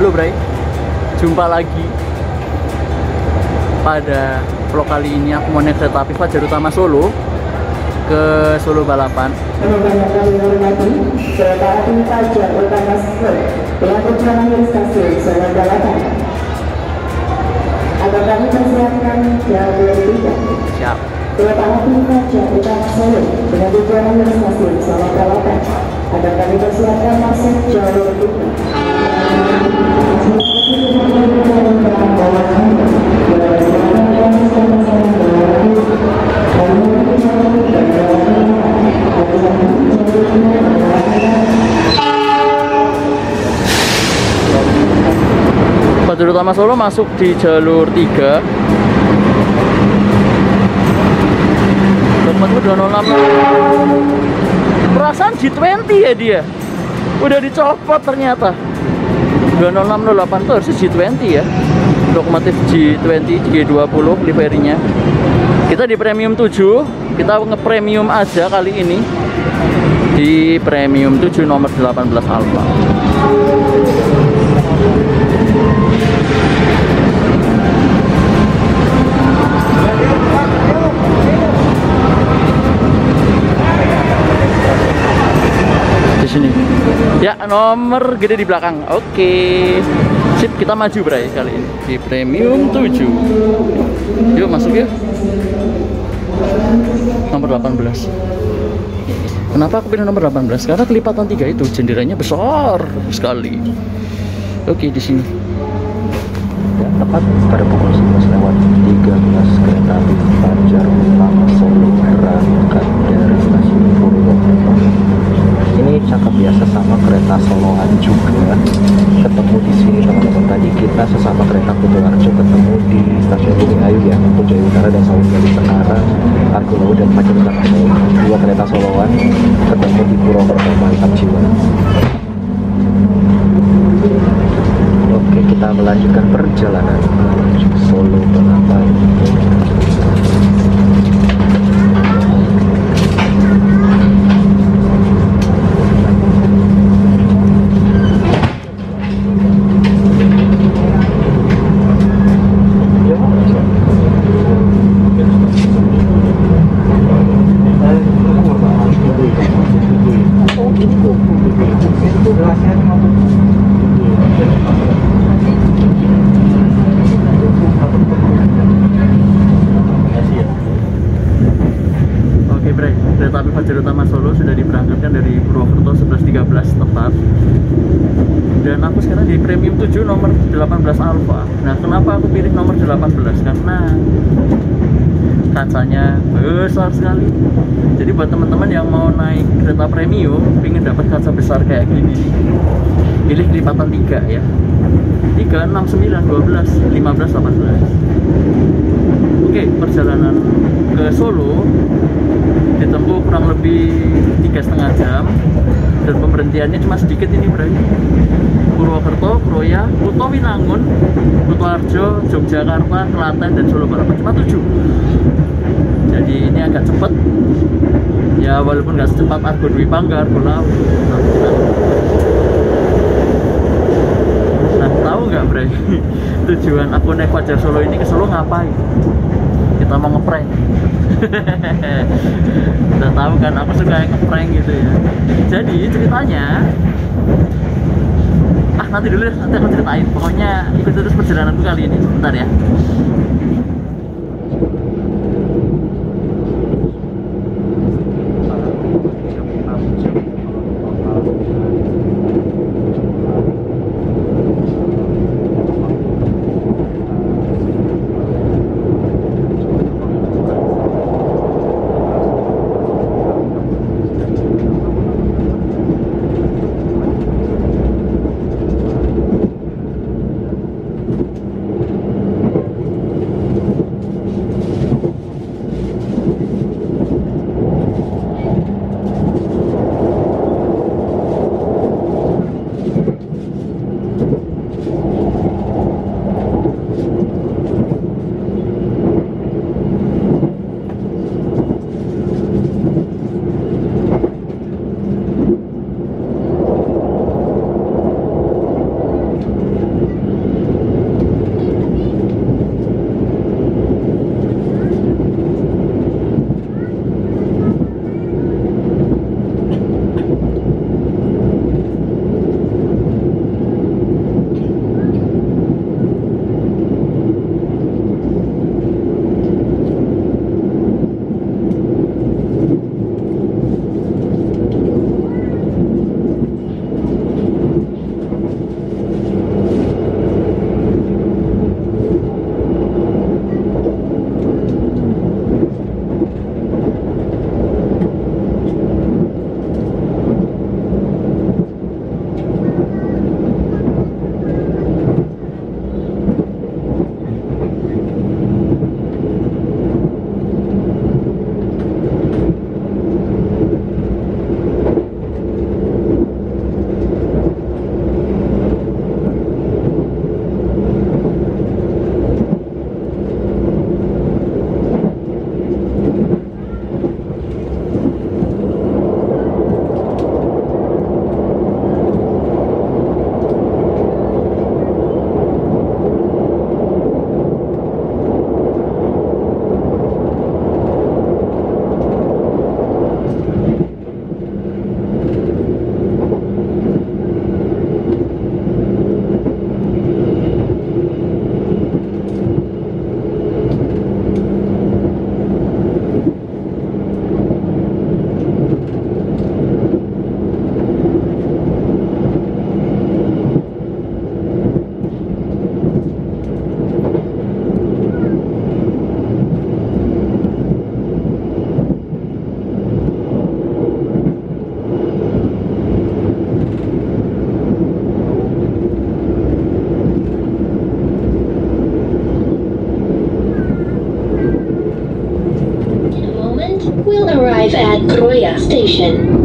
Halo Bray, jumpa lagi. Pada vlog kali ini aku mau naik kereta api Fajar Utama Solo ke Solo Balapan. Kereta api Fajar Utama Solo dengan tujuan akhir stasiun Solo Balapan. Agar kami persiapkan jalur 3. Siap. Kereta api Fajar Utama Solo dengan tujuan akhir stasiun Solo Balapan. Agar kami persiapkan masuk jalur 3. Fajar Utama Solo masuk di jalur 3. Temen udah 06. Perasaan G20 ya dia. Udah dicopot ternyata. 20608 tuh harusnya G20 ya. Lokomotif G20, G20 liverinya. Kita di premium 7. Kita nge-premium aja kali ini. Di premium 7 nomor 18 Alfa. Di sini. Ya, nomor gede di belakang. Oke. Sip, kita maju Bray kali ini di premium 7. Yuk masuk yuk. Nomor 18. Kenapa aku pilih nomor 18? Karena kelipatan 3 itu jenderanya besar sekali. Oke, di sini. Ya, tepat pada pukul 11:13 kereta api Fajar Utama Solo berangkat dari stasiun Purwokerto. Ini cakep ya, sesama kereta Soloan juga ketemu di sini teman-teman. Tadi kita sesama kereta Kutoarjo ketemu di stasiun Bumi Ayu ya, untuk Jaya Utara dan Sawung Gali Sekarang, Argolaut dan Fajar Utama Solo. Dua kereta Soloan ketemu di Purwokerto, mantap jiwa. Oke, kita melanjutkan perjalanan menuju Solo Balapan. Kereta api Fajar Utama Solo sudah diberangkatkan dari Purwokerto 11.13 tepat. Dan aku sekarang di premium 7 nomor 18 Alfa. Nah, kenapa aku pilih nomor 18? Karena kacanya besar sekali. Jadi buat teman-teman yang mau naik kereta premium, ingin dapat kaca besar kayak gini nih, pilih kelipatan 3 ya. 3, 6, 9, 12, 15, 18. Oke, perjalanan ke Solo ditempuh kurang lebih 3,5 jam, dan pemberhentiannya cuma sedikit ini berarti Purwokerto, Kroya, Kutowinangun, Kutoarjo, Yogyakarta, Klaten, dan Solo Balapan. Cuma 7. Jadi ini agak cepat ya, walaupun nggak secepat Argo Dwi Pangga, Argolaut. Nah, tahu nggak Bray, tujuan aku naik Fajar Solo ini ke Solo ngapain? Kita mau ngeprank. Udah tahu kan aku suka ngeprank gitu ya. Jadi ceritanya, nanti dulu deh, nanti aku ceritain. Pokoknya ikut terus perjalananku kali ini. Bentar ya.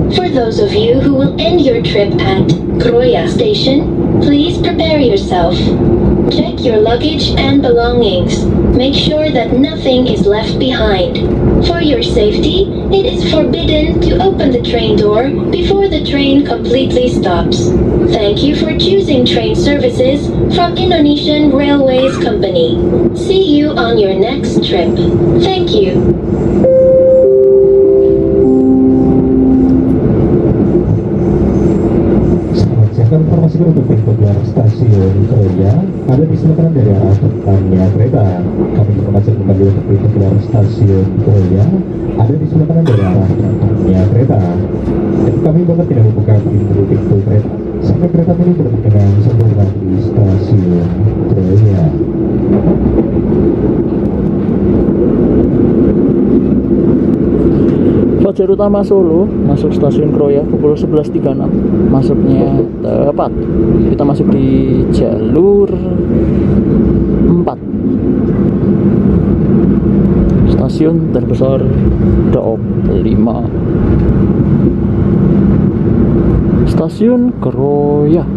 For those of you who will end your trip at Kroya Station, please prepare yourself. Check your luggage and belongings. Make sure that nothing is left behind. For your safety, it is forbidden to open the train door before the train completely stops. Thank you for choosing train services from Indonesian Railways Company. See you on your next trip. Thank you. Informasi untuk pintu keluar stasiun Kroya ada di sebelah kanan dari arah depannya kereta. Kami informasi kembali untuk pintu keluar stasiun Kroya ada di sebelah kanan dari arah depannya kereta. Dan kami bahkan tidak membuka pintu kereta sampai kereta ini bertemu dengan sempurna di stasiun Kroya. Fajar Utama Solo masuk stasiun Kroya pukul 11.36. Masuknya tepat. Kita masuk di jalur 4. Stasiun terbesar Daop 5. Stasiun Kroya.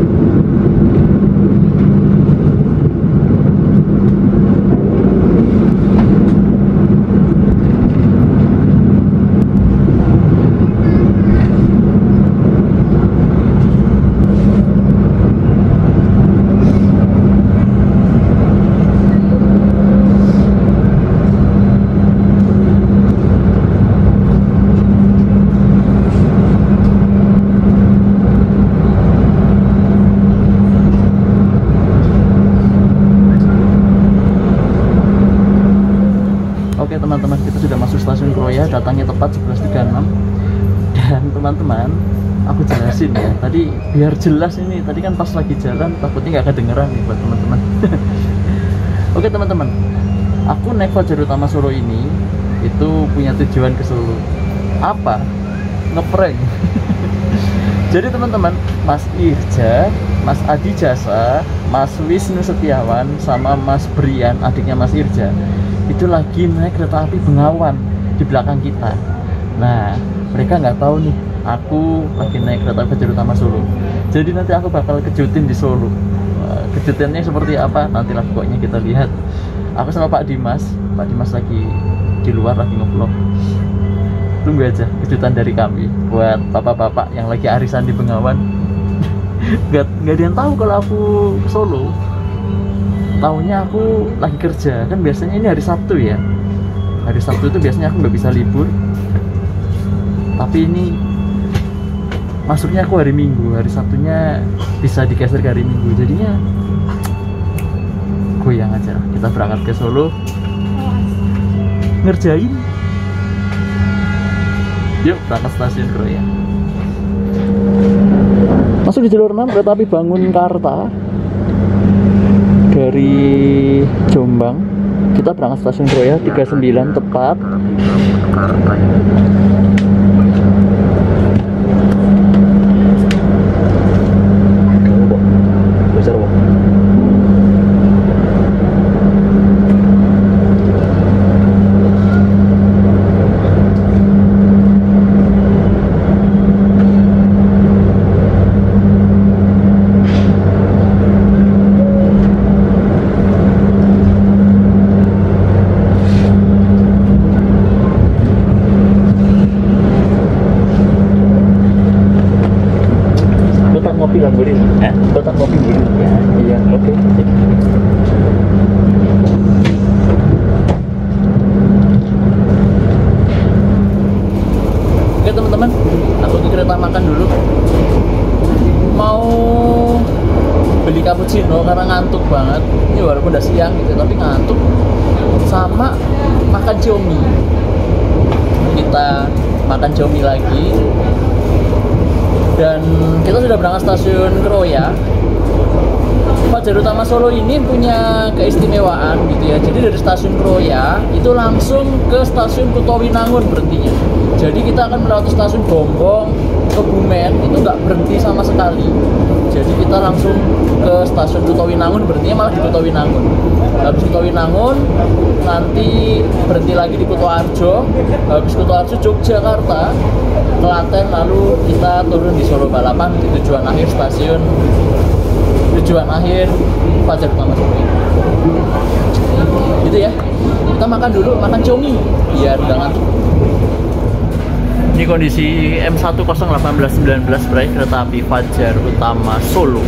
Oke teman-teman, kita sudah masuk stasiun Kroya, datangnya tepat 11.36. Dan teman-teman, aku jelasin ya, tadi biar jelas ini, tadi kan pas lagi jalan takutnya nggak kedengeran nih buat teman-teman. Oke teman-teman, aku naik Fajar Utama Solo ini itu punya tujuan ke Solo. Apa? Ngeprank. Jadi teman-teman, Mas Irja, Mas Adi Jasa, Mas Wisnu Setiawan, sama Mas Brian, adiknya Mas Irja, itu lagi naik kereta api Bengawan di belakang kita. Nah, mereka nggak tahu nih, aku lagi naik kereta api Fajar Utama Solo. Jadi nanti aku bakal kejutin di Solo. Kejutannya seperti apa? Nantilah pokoknya kita lihat. Aku sama Pak Dimas lagi di luar lagi nge-vlog. Tunggu aja kejutan dari kami buat bapak-bapak yang lagi arisan di Bengawan. Nggak ada yang tahu kalau aku Solo. Taunya aku lagi kerja, kan biasanya ini hari Sabtu ya. Hari Sabtu itu biasanya aku nggak bisa libur. Tapi ini masuknya aku hari Minggu, hari Sabtunya bisa digeser ke hari Minggu. Jadinya goyang aja lah. Kita berangkat ke Solo, ngerjain. Yuk berangkat stasiun Kroya. Masuk di jalur 6 kereta api Bangunkarta dari Jombang. Kita berangkat stasiun Kroya 39 tepat. Kotak kopi biru ya. Iya, oke. Oke teman-teman, aku ke kereta makan dulu. Mau beli cappuccino karena ngantuk banget. Ini walaupun udah siang gitu, tapi ngantuk. Sama makan ciomi. Kita makan ciomi lagi. Dan kita sudah berangkat stasiun Kroya. Fajar Utama Solo ini punya keistimewaan gitu ya. Jadi dari stasiun Kroya itu langsung ke stasiun Kutowinangun berhentinya. Jadi kita akan melewati stasiun Gombong, Kebumen, itu nggak berhenti sama sekali. Jadi kita langsung ke stasiun Kutowinangun, berhentinya malah di Kutowinangun. Habis Kutowinangun nanti berhenti lagi di Kutoarjo. Habis Kutoarjo Yogyakarta, Klaten, lalu kita turun di Solo Balapan di tujuan akhir Fajar Utama Solo. Gitu ya. Kita makan dulu, makan cumi biar udah ngantuk. Ini kondisi M10819 Bray, kereta api Fajar Utama Solo.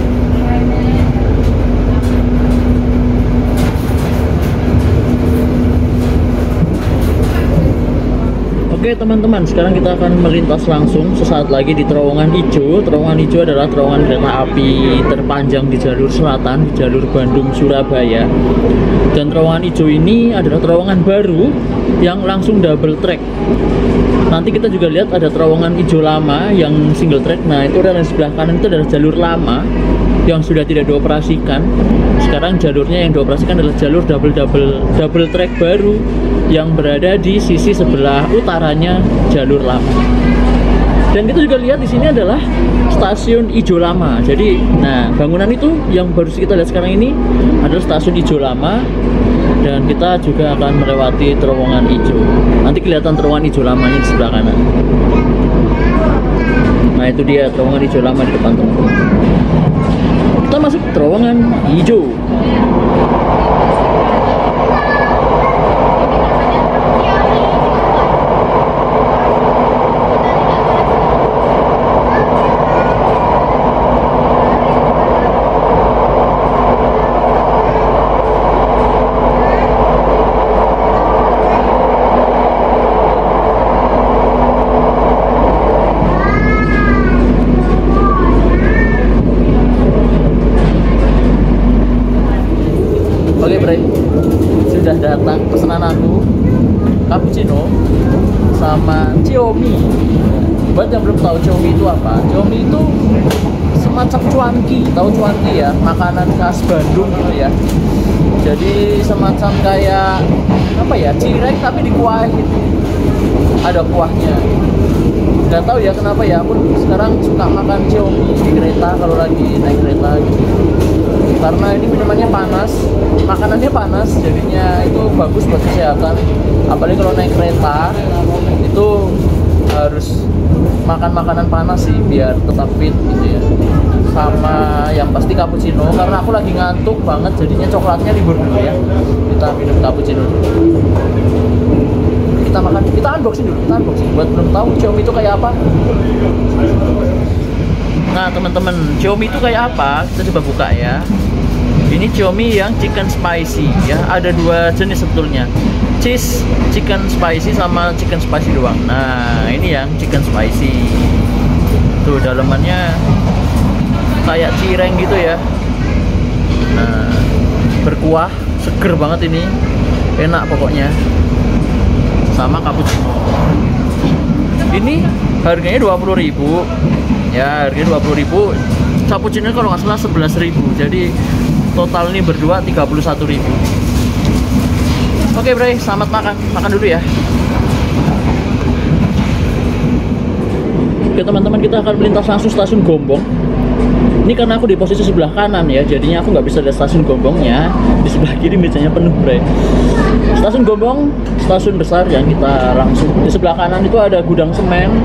Oke teman-teman, sekarang kita akan melintas langsung sesaat lagi di terowongan hijau. Terowongan hijau adalah terowongan kereta api terpanjang di jalur selatan, di jalur Bandung-Surabaya. Dan terowongan hijau ini adalah terowongan baru yang langsung double track. Nanti kita juga lihat ada terowongan hijau lama yang single track. Nah itu adalah sebelah kanan, itu adalah jalur lama yang sudah tidak dioperasikan. Sekarang jalurnya yang dioperasikan adalah jalur double track baru yang berada di sisi sebelah utaranya jalur lama. Dan kita juga lihat di sini adalah stasiun Ijo Lama. Jadi, nah bangunan itu yang baru kita lihat sekarang ini adalah stasiun Ijo Lama. Dan kita juga akan melewati terowongan hijau. Nanti kelihatan terowongan hijau lamanya di sebelah kanan. Nah itu dia terowongan hijau lama di depan teman-teman. Kita masuk terowongan hijau. Oke Bray, sudah datang pesanan aku, cappuccino sama Xiaomi. Buat yang belum tahu Xiaomi itu apa? Xiaomi itu semacam cuanki, tahu cuanki ya, makanan khas Bandung gitu ya. Jadi semacam kayak apa ya, cireng tapi dikuah gitu. Ada kuahnya. Gak tahu ya kenapa ya, aku sekarang suka makan Xiaomi di kereta kalau lagi naik kereta gitu. Karena ini minumannya panas, makanannya panas, jadinya itu bagus buat kesehatan. Apalagi kalau naik kereta itu harus makan makanan panas sih biar tetap fit gitu ya. Sama yang pasti cappuccino, karena aku lagi ngantuk banget, jadinya coklatnya libur dulu ya. Kita minum cappuccino dulu. Kita unboxing dulu, buat belum tahu Xiaomi itu kayak apa. Nah teman-teman, Xiaomi itu kayak apa? Kita coba buka ya. Ini Xiaomi yang chicken spicy ya. Ada dua jenis sebetulnya, cheese chicken spicy sama chicken spicy doang. Nah ini yang chicken spicy. Tuh dalamannya kayak cireng gitu ya. Nah berkuah, seger banget ini, enak pokoknya. Sama cappuccino. Ini harganya 20.000 ya, harganya 20.000. Cappuccino kalau nggak salah 11.000. Jadi total ini berdua 31.000. Oke Bray, selamat makan dulu ya. Oke teman-teman, kita akan melintas langsung stasiun Gombong. Ini karena aku di posisi sebelah kanan ya, jadinya aku nggak bisa lihat stasiun Gombongnya. Di sebelah kiri mejanya penuh Bray. Stasiun Gombong, stasiun besar yang kita langsung. Di sebelah kanan itu ada gudang semen.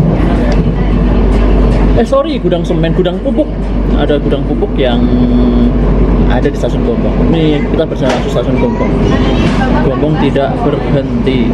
Gudang semen, gudang pupuk. Ada gudang pupuk yang ada di stasiun Gombong. Ini kita berjalan langsung stasiun Gombong. Gombong tidak berhenti.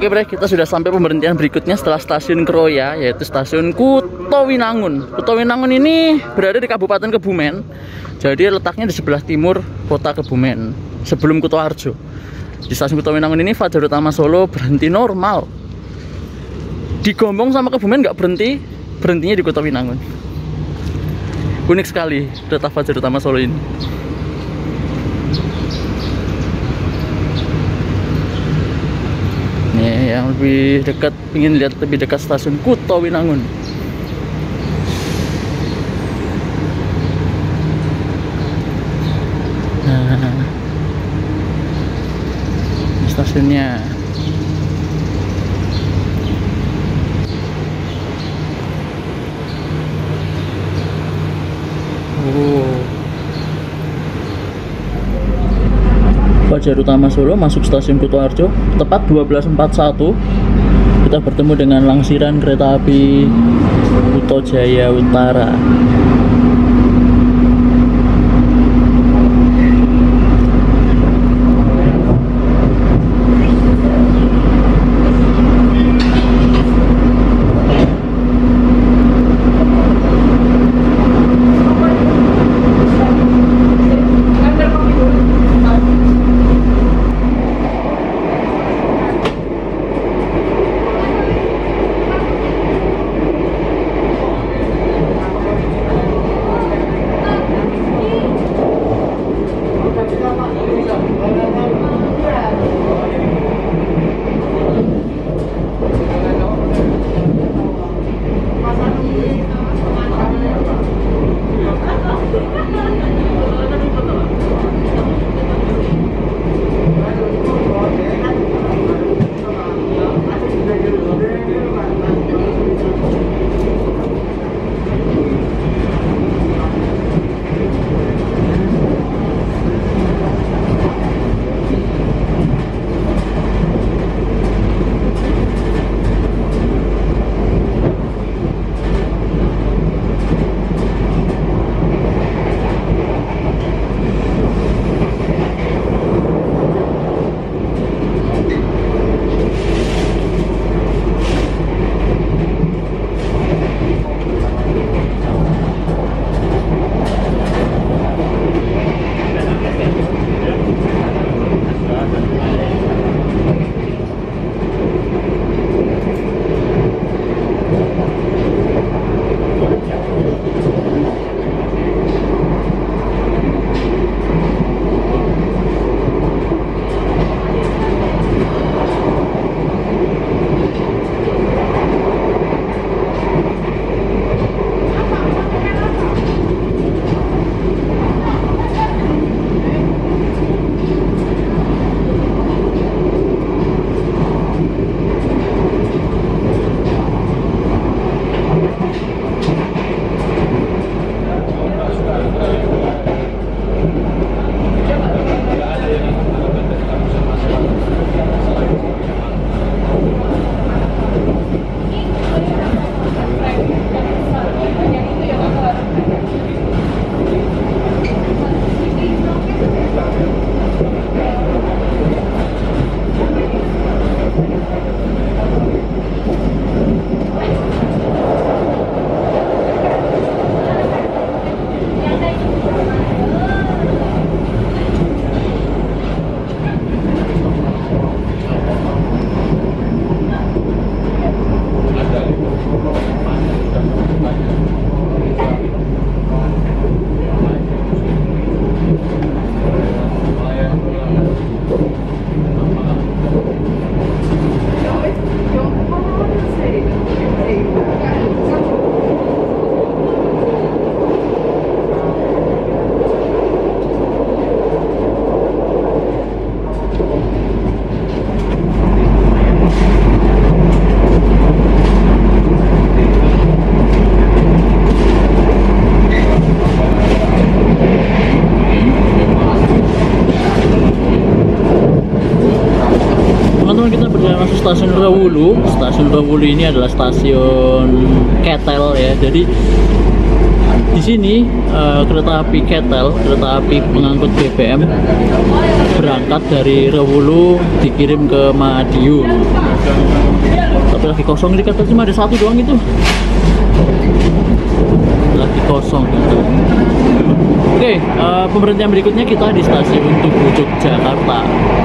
Oke bre, kita sudah sampai pemberhentian berikutnya setelah stasiun Kroya, yaitu stasiun Kutowinangun. Kutowinangun ini berada di Kabupaten Kebumen. Jadi letaknya di sebelah timur kota Kebumen, sebelum Kutoarjo. Di stasiun Kutowinangun ini Fajar Utama Solo berhenti normal. Di Gombong sama Kebumen nggak berhenti, berhentinya di Kutowinangun. Unik sekali kereta Fajar Utama Solo ini. Nih, yang lebih dekat, ingin lihat lebih dekat stasiun Kutowinangun. Nah, ini stasiunnya. Fajar Utama Solo masuk stasiun Kutoarjo tepat 12.41. Kita bertemu dengan langsiran kereta api Kuto Jaya Utara. Stasiun Rewulu. Stasiun Rewulu ini adalah stasiun Ketel ya. Jadi Di sini kereta api Ketel, kereta api pengangkut BBM berangkat dari Rewulu dikirim ke Madiun. Tapi lagi kosong, di Ketel cuma ada satu doang itu. Lagi kosong gitu. Oke, pemberhentian berikutnya kita di stasiun Tugu Yogyakarta.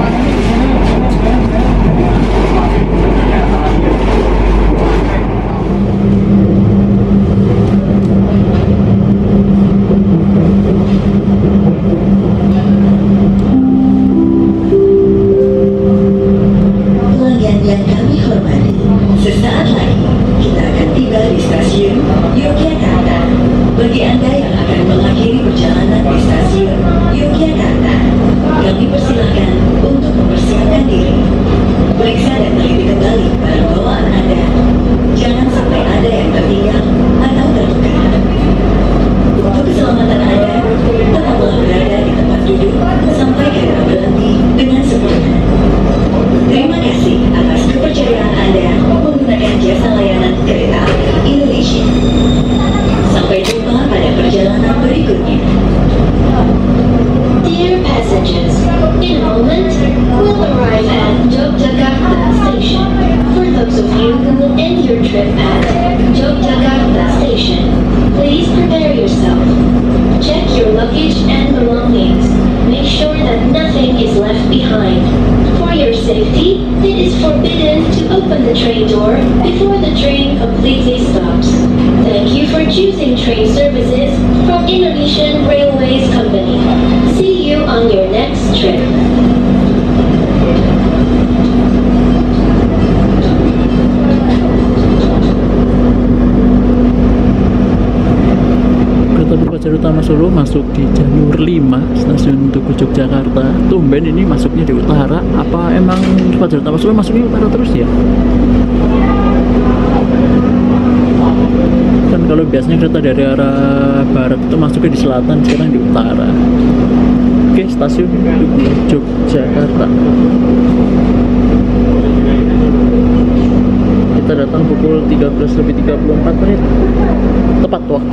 Pelanggan yang kami hormati, sesaat lagi kita akan tiba di stasiun Yogyakarta. Bagi Anda yang akan mengakhiri perjalanan di stasiun Yogyakarta, kami persilahkan untuk mempersiapkan diri. Periksa dan teliti kembali barang bawaan Anda. Jangan sampai ada yang tertinggal atau terluka. Untuk keselamatan Anda, tetaplah berada di tempat duduk sampai kereta berhenti dengan sempurna. Terima kasih atas kepercayaan Anda menggunakan jasa layanan kereta api Indonesia. Sampai jumpa pada perjalanan berikutnya. Dear passengers, in a moment, we'll arrive at Yogyakarta Station. For those of you who will end your trip at Yogyakarta Station, please prepare yourself. Check your luggage and belongings. Make sure that nothing is left behind. For your safety, it is forbidden to open the train door before the train completely stops. Thank you for choosing train services from Indonesian Railways Company. See you on your next trip. Kereta api Fajar Utama Solo masuk di jalur 5 stasiun Tugu Yogyakarta. Tumben ini masuknya di utara. Apa emang Fajar Utama Solo masuknya utara terus ya? Kan kalau biasanya kereta dari arah barat itu masuknya di selatan, sekarang di utara. Oke, stasiun Tugu Yogyakarta. Kita datang pukul 13:34, tepat waktu.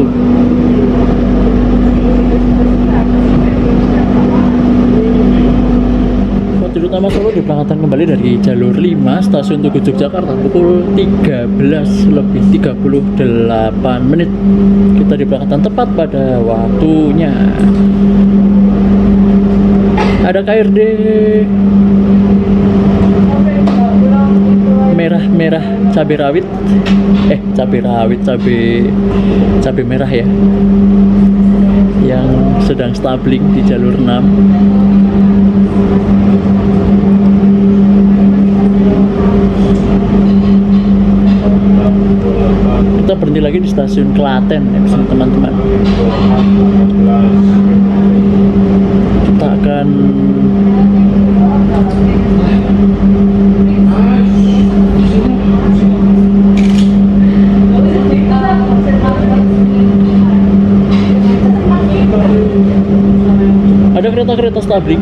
Fajar Utama Solo diberangkatkan kembali dari jalur 5 stasiun Tugu Yogyakarta pukul 13:38. Kita diberangkatkan tepat pada waktunya. Ada KRD merah cabai rawit, cabai merah ya, yang sedang stabling di jalur 6. Kita berhenti lagi di stasiun Klaten ya teman-teman. Kita akan ada kereta-kereta stabling.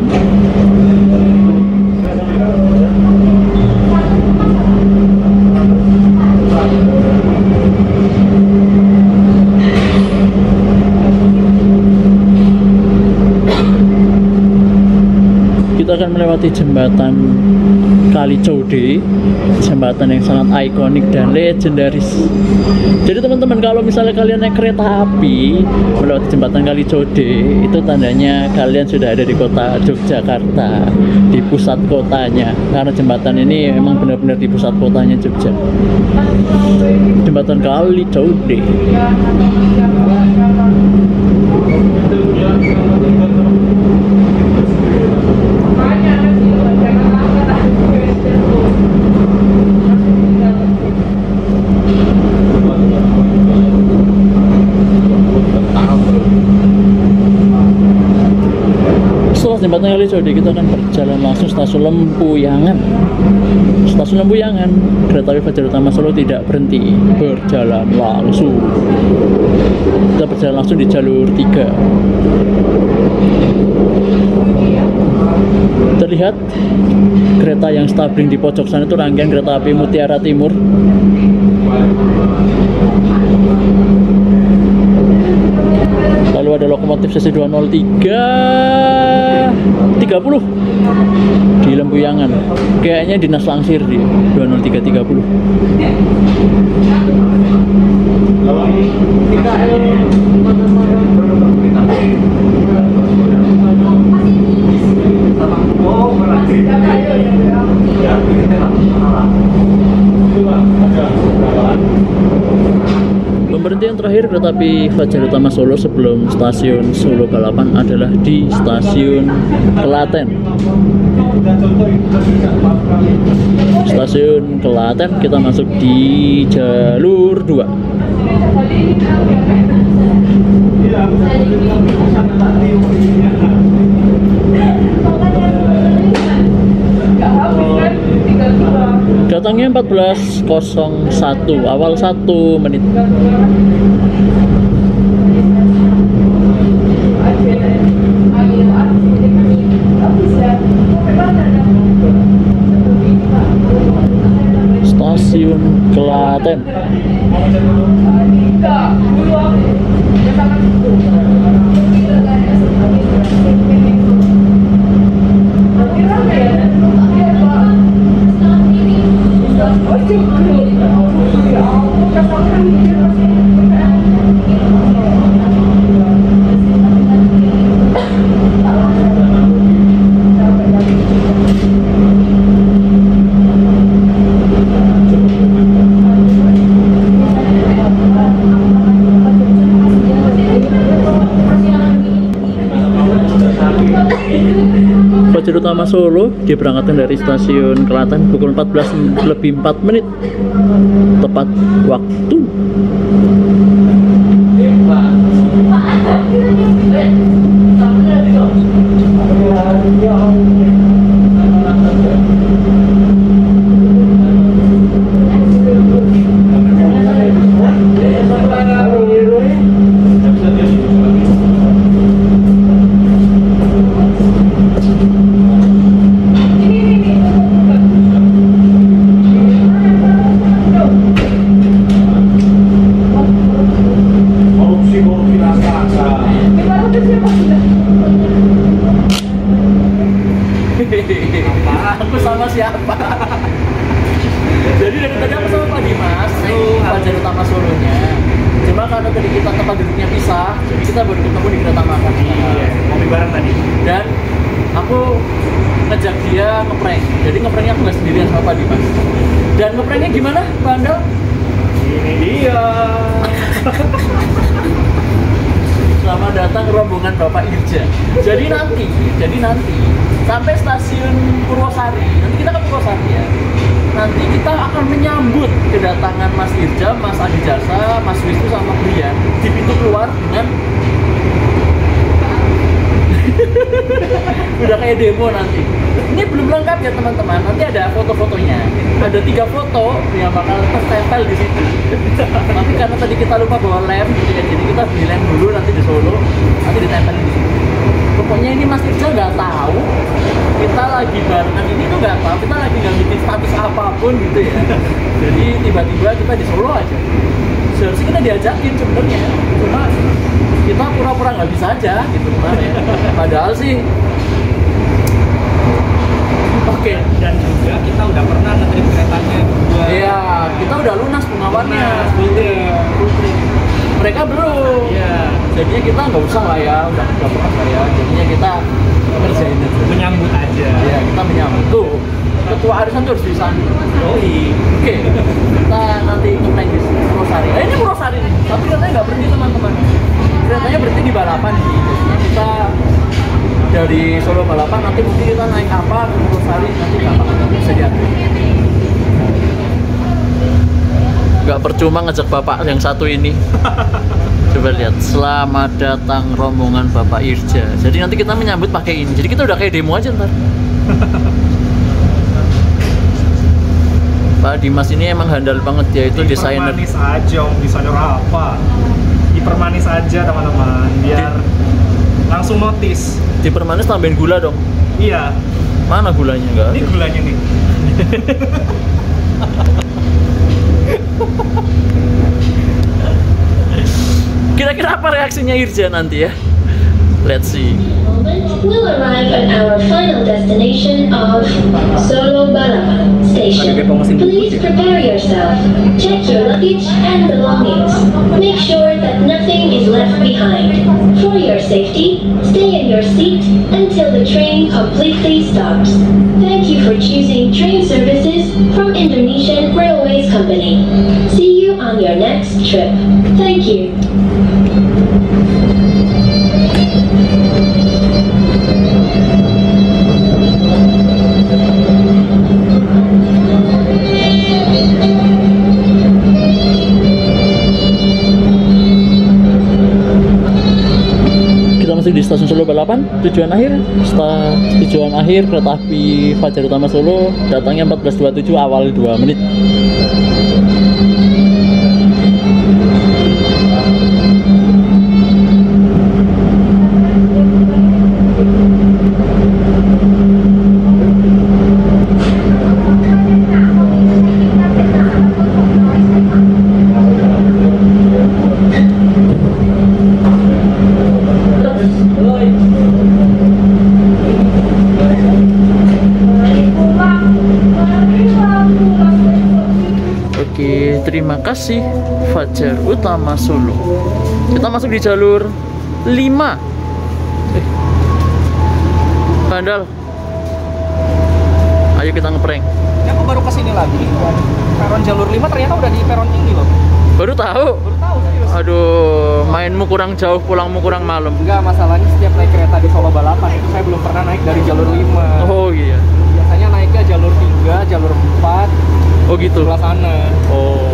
Kita akan melewati jembatan Kali Code, jembatan yang sangat ikonik dan legendaris. Jadi teman-teman, kalau misalnya kalian naik kereta api melewati jembatan Kali Code, itu tandanya kalian sudah ada di kota Yogyakarta, di pusat kotanya. Karena jembatan ini memang benar-benar di pusat kotanya Jogja. Jembatan Kali Code. Jembatan Kali Code, kita akan berjalan langsung stasiun Lempuyangan. Stasiun Lempuyangan, kereta api Fajar Utama Solo tidak berhenti, berjalan langsung. Kita berjalan langsung di jalur 3. Terlihat kereta yang stabling di pojok sana itu rangkaian kereta api Mutiara Timur. Lalu ada lokomotif CC 203 30 di Lempuyangan. Kayaknya dinas langsir di 203 30. Pemberhentian terakhir kereta api Fajar Utama Solo sebelum stasiun Solo Balapan adalah di stasiun Klaten. Stasiun Klaten, kita masuk di jalur 2. Datangnya 14.01, awal 1 menit. Stasiun Klaten. Fajar Utama Solo diberangkatkan dari stasiun Klaten pukul 14:04, tepat waktu. Aku sama siapa? Jadi dari tadi aku sama Pak Dimas naik Fajar Utama Solonya. Cuma karena tadi kita tempat duduknya pisah, jadi kita baru ketemu di kereta makan. Iya, ngopi bareng tadi. Dan aku ngejak dia ngeprank. Jadi ngepranknya aku nggak sendirian sama Pak Dimas. Dan ngepranknya gimana, Pak Andal? Ini dia. Selamat datang rombongan Bapak Irja. Jadi nanti sampai stasiun Purwosari. Nanti kita ke Purwosari ya. Nanti kita akan menyambut kedatangan Mas Irja, Mas Adi Jasa, Mas Wisnu sama Brian di pintu keluar dengan udah kayak demo nanti. Ini belum lengkap ya teman-teman. Nanti ada foto-fotonya. Ada 3 foto yang bakal tertempel di situ. Tapi karena tadi kita lupa bawa lem, ya, jadi kita beli lem dulu nanti di Solo, nanti ditempelin di situ. Pokoknya ini Mas Irja nggak tahu kita lagi barengan ini tuh nggak tahu kita lagi nggak bikin status apapun gitu ya. Jadi tiba-tiba kita di Solo aja. Seharusnya kita diajakin sebenarnya, cuma kita pura-pura nggak bisa aja gitu kemarin. Padahal sih oke. Dan juga kita udah pernah nge-trip keretanya berdua. Iya, kita udah lunas pengawannya. Mereka belum. Iya. Jadinya kita nggak usah lah ya, udah pernah lah ya. Jadinya kita kerjain aja. Menyambut aja. Iya, kita menyambut. Tuh, ketua arisan tuh harus disambut. Oke. Kita nanti ngeprank di Purwosari. Ini Purwosari nih, tapi keretanya nggak berhenti teman-teman. Keretanya berhenti di Balapan sih. Jadinya kita dari Solo Balapan nanti mungkin kita naik apa ke Purwosari nanti gampang bisa diatur. Nggak percuma ngajak bapak yang satu ini. Coba lihat, selamat datang rombongan Bapak Irja. Jadi nanti kita menyambut pakai ini. Jadi kita udah kayak demo aja ntar. Pak Dimas ini emang handal banget, dia itu desainer. Dipermanis aja, desainer apa? Dipermanis aja teman-teman, biar langsung notice. Dipermanis tambahin gula dong. Iya. Mana gulanya? Enggak Ini ada. gulanya nih. Oke Kira-kira apa reaksinya Irja nanti ya? Let's see. We'll arrive at our final destination of Solo Balapan Station. Please prepare yourself. Check your luggage and belongings. Make sure that nothing is left behind. For your safety, stay in your seat until the train completely stops. Thank you for choosing train services from Indonesian Railways Company. See you on your next trip. Thank you. Masih di stasiun Solo Balapan, tujuan akhir kereta api Fajar Utama Solo, datangnya 14.27, awal 2 menit. Oke, terima kasih Fajar Utama Solo. Kita masuk di jalur 5. Bandal. Ayo kita ngeprank. Ya, aku baru kesini lagi. Peron jalur 5 ternyata udah di peron tinggi loh. Baru tahu? Baru tahu, serius. Aduh, mainmu kurang jauh, pulangmu kurang malam. Enggak, masalahnya setiap naik kereta di Solo Balapan itu saya belum pernah naik dari jalur 5. Oh iya. Biasanya naiknya jalur 3, jalur 4. Oh gitu. Sebelah sana. Oh.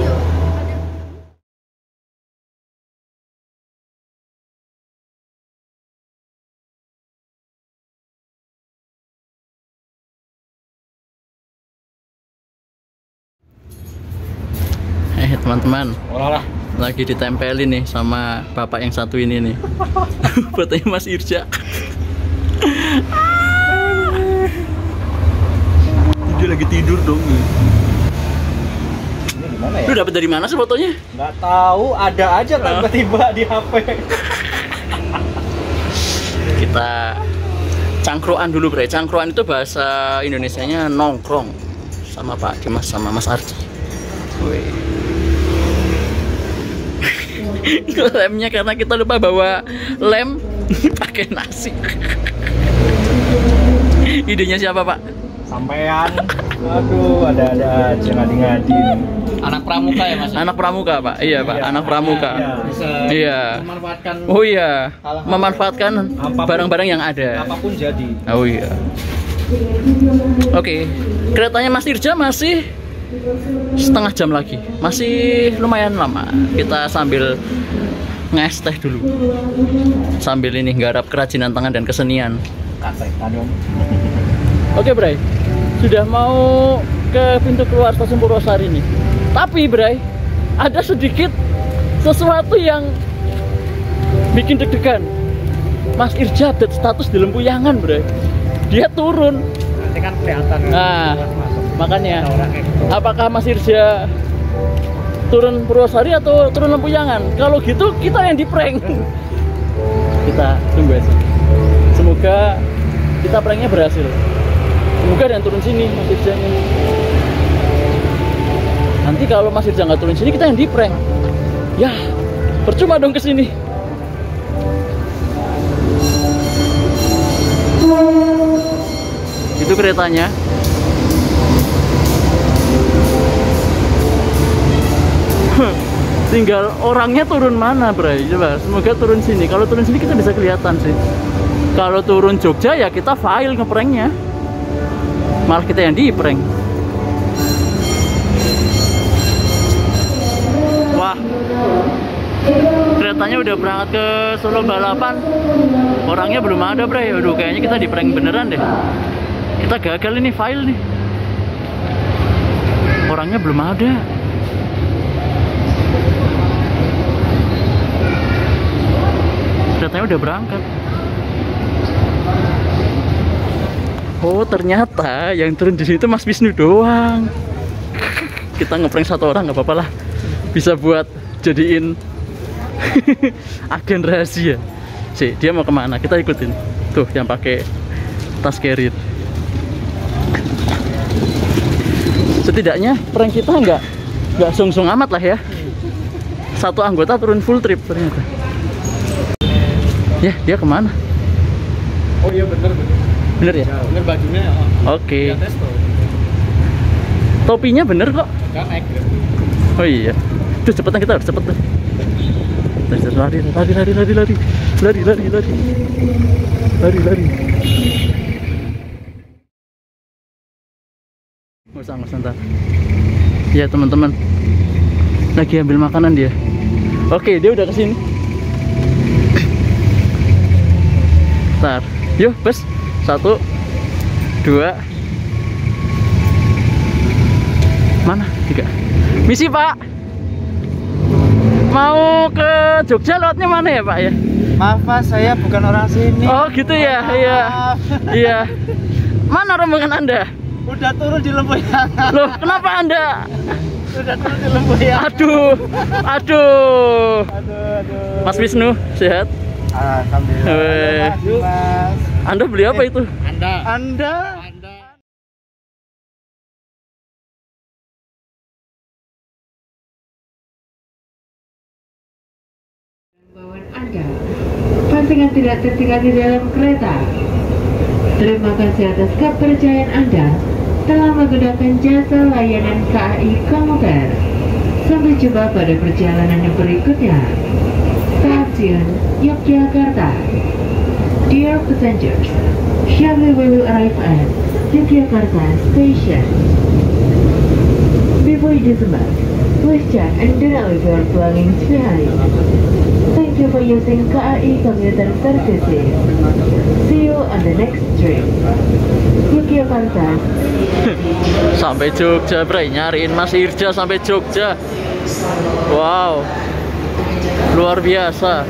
Teman-teman, lagi ditempelin nih sama bapak yang satu ini nih. Fotonya Mas Irja. Dia lagi tidur dong. Ini gimana ya? Lu dapet dari mana sih fotonya? Nggak tahu, ada aja tiba-tiba di HP. Kita cangkruan dulu, Bre. Cangkruan itu bahasa Indonesianya nongkrong sama Pak Dimas sama Mas Arji. Wih. Lemnya karena kita lupa bawa lem pakai nasi. Idenya siapa, Pak? Sampean. Aduh, ada-ada aja ngadi-ngadi nih. Anak pramuka ya, Mas? Anak pramuka, Pak. Iya, Pak. Iya, anak pramuka. Iya. Memanfaatkan. Oh iya. Memanfaatkan barang-barang yang ada. Apapun jadi. Oh iya. Oke. Keretanya Mas Irja masih setengah jam lagi, masih lumayan lama. Kita sambil nges teh dulu, sambil ini nggarap kerajinan tangan dan kesenian. Oke, Bray, sudah mau ke pintu keluar stasiun Purwosari nih. Tapi, Bray, ada sedikit sesuatu yang bikin deg-degan. Mas Irja update status di Lempuyangan, Bray. Dia turun. Nanti kan kelihatan. Nah, makanya, apakah Mas Irja turun Purwosari atau turun Lempuyangan? Kalau gitu kita yang di prank. Kita tunggu aja. Semoga kita pranknya berhasil. Semoga ada yang turun sini Mas Irja. Nanti kalau Mas Irja nggak turun sini, kita yang di prank. Ya, percuma dong kesini. Itu keretanya. Tinggal orangnya turun mana, Bray? Coba, semoga turun sini. Kalau turun sini kita bisa kelihatan sih. Kalau turun Jogja ya kita file ngepranknya. Malah kita yang di-prank. Wah, keretanya udah berangkat ke Solo Balapan. Orangnya belum ada, Bray. Aduh, kayaknya kita di-prank beneran deh. Kita gagal ini file nih. Orangnya belum ada. Keretanya udah berangkat. Oh, ternyata yang turun di situ Mas Wisnu doang. Kita ngeprank satu orang nggak apa-apa lah. Bisa buat jadiin Agen rahasia. Sih, dia mau kemana? Kita ikutin. Tuh, yang pakai tas carrier. Setidaknya prank kita nggak sung-sung amat lah ya. Satu anggota turun full trip ternyata. Ya, dia kemana? Oh iya bener. Bener ya? Bener bajunya. Oke. Topinya bener kok. Kan naik. Oh iya. Tuh cepetan, kita harus cepet tuh. Lari. Nggak usah ntar. Ya teman-teman, lagi ambil makanan dia. Oke, dia udah kesini. Ntar, yuk bes. 1, 2. Mana? 3. Misi Pak. Mau ke Jogja lewatnya mana ya Pak ya? Maaf Pak, saya bukan orang sini. Oh gitu ya, iya. Iya. Mana rombongan Anda? Udah turun di Lempuyangan. Loh, kenapa Anda? Udah turun di Lempuyangan. Aduh. Mas Wisnu, sehat? Alhamdulillah. Mas. Anda beli apa itu? Anda. Bawaan Anda, pancingan tidak tertinggal di dalam kereta. Terima kasih atas kepercayaan Anda telah menggunakan jasa layanan KAI Komuter. Sampai jumpa pada perjalanan yang berikutnya. Stasiun Yogyakarta. Dear passengers, shortly we will arrive at Yogyakarta Station. Before you disembark, please check and do not leave your belongings behind. Thank you for using KAI Commuter Services. See you on the next trip. Yogyakarta. Sampai Jogja, Bray. Nyariin Mas Irja sampai Jogja. Wow. Luar biasa.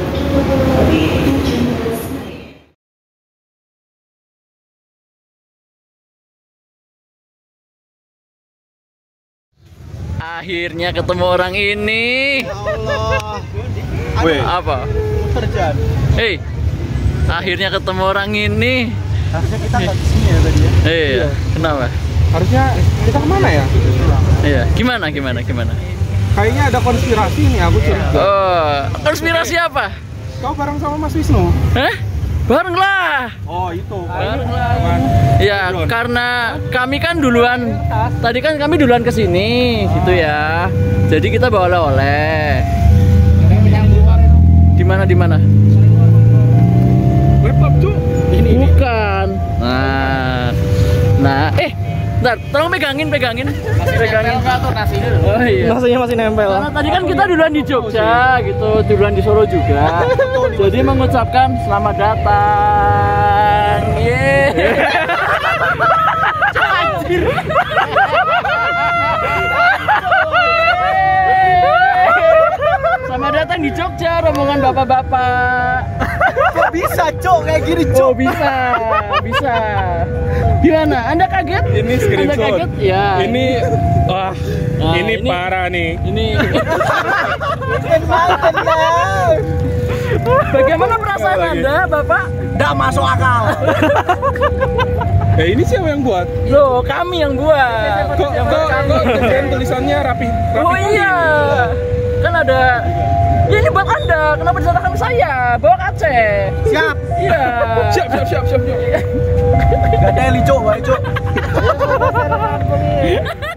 Akhirnya ketemu orang ini. Allah. Apa? Kerjaan. Hei, akhirnya ketemu orang ini. Harusnya kita nggak di sini ya tadi ya. Iya. Kenapa? Harusnya kita kemana ya? Iya. Gimana? Kayaknya ada konspirasi nih, aku curiga. Oh, konspirasi apa? Kau bareng sama Mas Wisnu? Hah? Bareng lah. Oh itu. Bareng lah. Ya, karena kami kan duluan. Tadi kan kami duluan kesini, gitu ya. Jadi kita bawa oleh-oleh. Di mana? Laptop cu. Ini bukan. Nah, bentar, tolong pegangin. Oh iya. Nasinya masih nempel. Karena tadi kan kita duluan di Jogja, gitu, duluan di Solo juga. Jadi mengucapkan selamat datang. Anjir. Selamat datang di Jogja, rombongan bapak-bapak. Kok bisa cok kayak gini cok? Oh bisa. Gimana? Anda kaget? Ini screenshot. Anda kaget? Ya. Ini wah, Nah, ini parah nih. Ini. Bagaimana perasaan Anda, Bapak? Nggak masuk akal. Ini siapa yang buat? Loh, kami yang buat. Kok tulisannya rapi? Oh iya. Kan ada. Ya ini buat Anda. Kenapa disalahkan saya? Bawa ke Aceh. Siap. Iya. Siap. Gak ada yang licok, Cok.